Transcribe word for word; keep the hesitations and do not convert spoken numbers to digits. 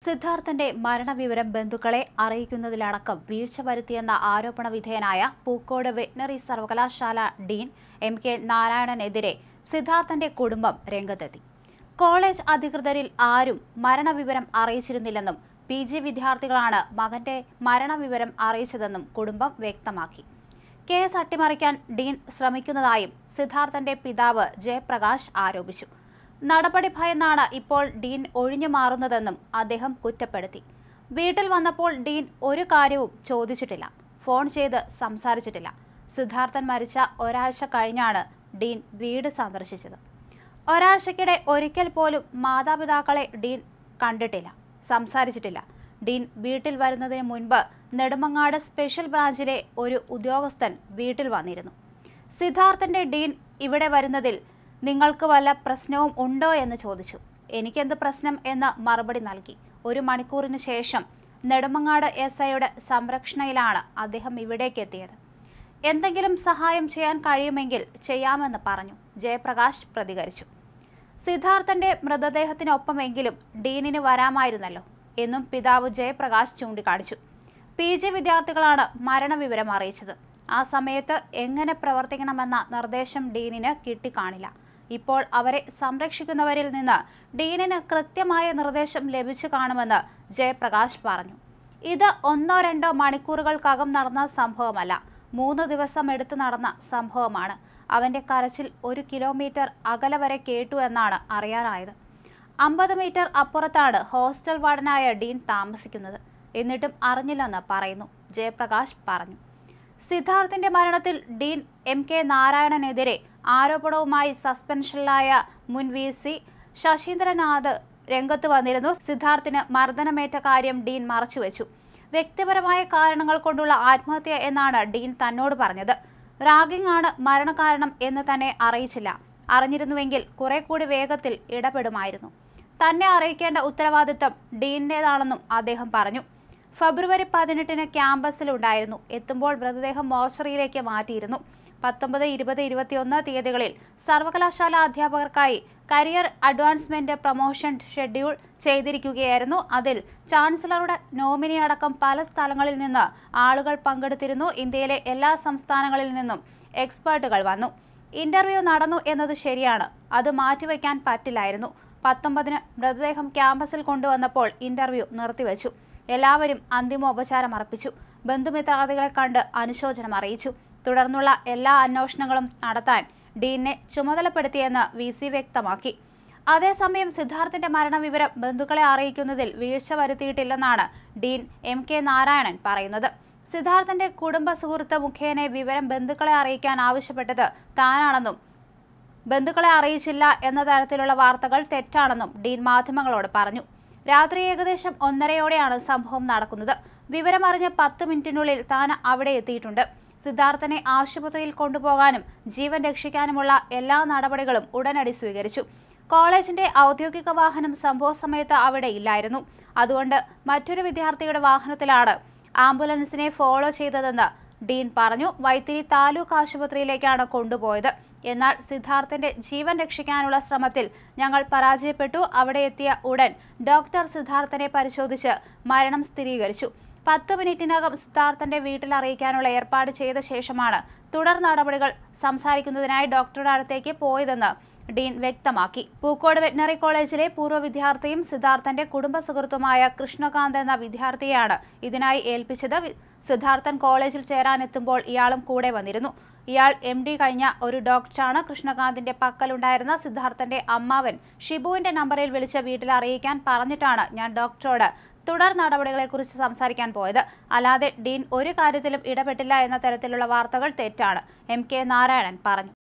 സിദ്ധാർത്ഥന്റെ മരണവിവരം ബന്ധുക്കളെ അറിയിക്കുന്നതിലടക്കം വീഴ്ച വരുത്തിയെന്ന ആരോപണ വിധേയനായ പൂക്കോട് വെറ്റിനറി സർവകലാശാല ഡീൻ എം കെ നാരായണനെതിരെ സിദ്ധാർത്ഥന്റെ കുടുംബം രംഗത്തെത്തി. കോളേജ് അധികൃതരിൽ ആരും മരണവിവരം അറിയിച്ചിരുന്നില്ലെന്നും പി ജി വിദ്യാർത്ഥികളാണ് മകന്റെ മരണവിവരം അറിയിച്ചതെന്നും കുടുംബം വ്യക്തമാക്കി. കേസ് അട്ടിമറിക്കാൻ ഡീൻ ശ്രമിക്കുന്നതായും സിദ്ധാർത്ഥന്റെ പിതാവ് ജയപ്രകാശ് ആരോപിച്ചു. നടപടി ഭയന്നാണ് ഇപ്പോൾ ഡീൻ ഒഴിഞ്ഞു മാറുന്നതെന്നും അദ്ദേഹം കുറ്റപ്പെടുത്തി. വീട്ടിൽ വന്നപ്പോൾ ഡീൻ ഒരു കാര്യവും ചോദിച്ചിട്ടില്ല, ഫോൺ ചെയ്ത് സംസാരിച്ചിട്ടില്ല. സിദ്ധാർത്ഥൻ മരിച്ച ഒരാഴ്ച കഴിഞ്ഞാണ് ഡീൻ വീട് സന്ദർശിച്ചത്. ഒരാഴ്ചക്കിടെ ഒരിക്കൽ പോലും മാതാപിതാക്കളെ ഡീൻ കണ്ടിട്ടില്ല, സംസാരിച്ചിട്ടില്ല. ഡീൻ വീട്ടിൽ വരുന്നതിന് മുൻപ് നെടുമങ്ങാട് സ്പെഷ്യൽ ബ്രാഞ്ചിലെ ഒരു ഉദ്യോഗസ്ഥൻ വീട്ടിൽ വന്നിരുന്നു. സിദ്ധാർത്ഥന്റെ ഡീൻ ഇവിടെ വരുന്നതിൽ നിങ്ങൾക്ക് വല്ല പ്രശ്നവും ഉണ്ടോ എന്ന് ചോദിച്ചു. എനിക്കെന്ത് പ്രശ്നം എന്ന് മറുപടി നൽകി. ഒരു മണിക്കൂറിന് ശേഷം നെടുമങ്ങാട് എസ് ഐയുടെ സംരക്ഷണയിലാണ് അദ്ദേഹം ഇവിടേക്ക് എത്തിയത്. എന്തെങ്കിലും സഹായം ചെയ്യാൻ കഴിയുമെങ്കിൽ ചെയ്യാമെന്ന് പറഞ്ഞു ജയപ്രകാശ് പ്രതികരിച്ചു. സിദ്ധാർത്ഥന്റെ മൃതദേഹത്തിനൊപ്പമെങ്കിലും ഡീനിന് വരാമായിരുന്നല്ലോ എന്നും പിതാവ് ജയപ്രകാശ് ചൂണ്ടിക്കാണിച്ചു. പി ജി വിദ്യാർത്ഥികളാണ് മരണവിവരം അറിയിച്ചത്. ആ സമയത്ത് എങ്ങനെ പ്രവർത്തിക്കണമെന്ന നിർദ്ദേശം ഡീനിന് കിട്ടിക്കാണില്ല. ഇപ്പോൾ അവരെ സംരക്ഷിക്കുന്നവരിൽ നിന്ന് ഡീനിന് കൃത്യമായ നിർദ്ദേശം ലഭിച്ചു കാണുമെന്ന് ജയപ്രകാശ് പറഞ്ഞു. ഇത് ഒന്നോ രണ്ടോ മണിക്കൂറുകൾക്കകം നടന്ന സംഭവമല്ല, മൂന്ന് ദിവസം എടുത്ത് നടന്ന സംഭവമാണ്. അവന്റെ കരച്ചിൽ ഒരു കിലോമീറ്റർ അകലെ വരെ കേട്ടു എന്നാണ് അറിയാനായത്. അമ്പത് മീറ്റർ അപ്പുറത്താണ് ഹോസ്റ്റൽ വാർഡനായ ഡീൻ താമസിക്കുന്നത്. എന്നിട്ടും അറിഞ്ഞില്ലെന്ന് പറയുന്നു ജയപ്രകാശ് പറഞ്ഞു. സിദ്ധാർത്ഥന്റെ മരണത്തിൽ ഡീൻ എം കെ നാരായണനെതിരെ ആരോപണവുമായി സസ്പെൻഷനിലായ മുൻ വി സി ശശീന്ദ്രനാഥ് രംഗത്ത് വന്നിരുന്നു. സിദ്ധാർത്ഥിന് മർദ്ദനമേറ്റ കാര്യം ഡീൻ മറച്ചുവെച്ചു. വ്യക്തിപരമായ കാരണങ്ങൾ കൊണ്ടുള്ള ആത്മഹത്യ എന്നാണ് ഡീൻ തന്നോട് പറഞ്ഞത്. റാഗിംഗ് ആണ് മരണകാരണം എന്ന് തന്നെ അറിയിച്ചില്ല. അറിഞ്ഞിരുന്നുവെങ്കിൽ കുറെ കൂടി വേഗത്തിൽ ഇടപെടുമായിരുന്നു. തന്നെ അറിയിക്കേണ്ട ഉത്തരവാദിത്തം ഡീനിൻ്റെതാണെന്നും അദ്ദേഹം പറഞ്ഞു. ഫെബ്രുവരി പതിനെട്ടിന് ക്യാമ്പസിലുണ്ടായിരുന്നു. എത്തുമ്പോൾ മൃതദേഹം മോർച്ചറിയിലേക്ക് മാറ്റിയിരുന്നു. പത്തൊമ്പത് ഇരുപത് ഇരുപത്തിയൊന്ന് തീയതികളിൽ സർവകലാശാല അധ്യാപകർക്കായി കരിയർ അഡ്വാൻസ്മെന്റ് പ്രൊമോഷൻ ഷെഡ്യൂൾ ചെയ്തിരിക്കുകയായിരുന്നു. അതിൽ ചാൻസലറുടെ നോമിനി അടക്കം പല സ്ഥലങ്ങളിൽ നിന്ന് ആളുകൾ പങ്കെടുത്തിരുന്നു. ഇന്ത്യയിലെ എല്ലാ സംസ്ഥാനങ്ങളിൽ നിന്നും എക്സ്പേർട്ടുകൾ വന്നു. ഇന്റർവ്യൂ നടന്നു എന്നത് ശരിയാണ്, അത് മാറ്റിവെക്കാൻ പറ്റില്ലായിരുന്നു. പത്തൊമ്പതിന് മൃതദേഹം ക്യാമ്പസിൽ കൊണ്ടുവന്നപ്പോൾ ഇന്റർവ്യൂ നിർത്തിവെച്ചു. എല്ലാവരും അന്തിമോപചാരം അർപ്പിച്ചു. ബന്ധുമിത്രാദികളെ കണ്ട് അനുശോചനം അറിയിച്ചു. തുടർന്നുള്ള എല്ലാ അന്വേഷണങ്ങളും നടത്താൻ ഡീനെ ചുമതലപ്പെടുത്തിയെന്ന് വി സി വ്യക്തമാക്കി. അതേസമയം സിദ്ധാർത്ഥന്റെ മരണവിവരം ബന്ധുക്കളെ അറിയിക്കുന്നതിൽ വീഴ്ച വരുത്തിയിട്ടില്ലെന്നാണ് ഡീൻ എം കെ നാരായണൻ പറയുന്നത്. സിദ്ധാർത്ഥന്റെ കുടുംബ സുഹൃത്ത് മുഖേന വിവരം ബന്ധുക്കളെ അറിയിക്കാൻ ആവശ്യപ്പെട്ടത് താനാണെന്നും ബന്ധുക്കളെ അറിയിച്ചില്ല എന്ന തരത്തിലുള്ള വാർത്തകൾ തെറ്റാണെന്നും ഡീൻ മാധ്യമങ്ങളോട് പറഞ്ഞു. രാത്രി ഏകദേശം ഒന്നരയോടെയാണ് സംഭവം നടക്കുന്നത്. വിവരമറിഞ്ഞ് പത്ത് മിനിറ്റിനുള്ളിൽ താൻ അവിടെ എത്തിയിട്ടുണ്ട്. സിദ്ധാർത്ഥനെ ആശുപത്രിയിൽ കൊണ്ടുപോകാനും ജീവൻ രക്ഷിക്കാനുമുള്ള എല്ലാ നടപടികളും ഉടനടി സ്വീകരിച്ചു. കോളേജിന്റെ ഔദ്യോഗിക വാഹനം സംഭവ സമയത്ത് അവിടെ ഇല്ലായിരുന്നു. അതുകൊണ്ട് മറ്റൊരു വിദ്യാർത്ഥിയുടെ വാഹനത്തിലാണ് ആംബുലൻസിനെ ഫോളോ ചെയ്തതെന്ന് ഡീൻ പറഞ്ഞു. വൈത്തിരി താലൂക്ക് ആശുപത്രിയിലേക്കാണ് കൊണ്ടുപോയത്. എന്നാൽ സിദ്ധാർത്ഥന്റെ ജീവൻ രക്ഷിക്കാനുള്ള ശ്രമത്തിൽ ഞങ്ങൾ പരാജയപ്പെട്ടു. അവിടെ എത്തിയ ഉടൻ ഡോക്ടർ സിദ്ധാർത്ഥനെ പരിശോധിച്ച് മരണം സ്ഥിരീകരിച്ചു. പത്ത് മിനിറ്റിനകം സിദ്ധാർത്ഥന്റെ വീട്ടിൽ അറിയിക്കാനുള്ള ഏർപ്പാട് ചെയ്ത ശേഷമാണ് തുടർ നടപടികൾ സംസാരിക്കുന്നതിനായി ഡോക്ടറുടെ അടുത്തേക്ക് പോയതെന്ന് ഡീൻ വ്യക്തമാക്കി. പൂക്കോട് വെറ്റിനറി കോളേജിലെ പൂർവ്വ വിദ്യാർത്ഥിയും സിദ്ധാർത്ഥന്റെ കുടുംബ സുഹൃത്തുമായ കൃഷ്ണകാന്ത് എന്ന വിദ്യാർത്ഥിയെയാണ് ഇതിനായി ഏൽപ്പിച്ചത്. സിദ്ധാർത്ഥൻ കോളേജിൽ ചേരാനെത്തുമ്പോൾ ഇയാളും കൂടെ വന്നിരുന്നു. ഇയാൾ എം ഡി കഴിഞ്ഞ ഒരു ഡോക്ടറാണ്. കൃഷ്ണകാന്തിന്റെ പക്കലുണ്ടായിരുന്ന സിദ്ധാർത്ഥന്റെ അമ്മാവൻ ഷിബുവിന്റെ നമ്പറിൽ വിളിച്ച് വീട്ടിൽ അറിയിക്കാൻ പറഞ്ഞിട്ടാണ് ഞാൻ ഡോക്ടറോട് തുടർ നടപടികളെക്കുറിച്ച് സംസാരിക്കാൻ പോയത്. അല്ലാതെ ഡീൻ ഒരു കാര്യത്തിലും ഇടപെട്ടില്ല എന്ന തരത്തിലുള്ള വാർത്തകൾ തെറ്റാണ്, എം കെ നാരായണൻ പറഞ്ഞു.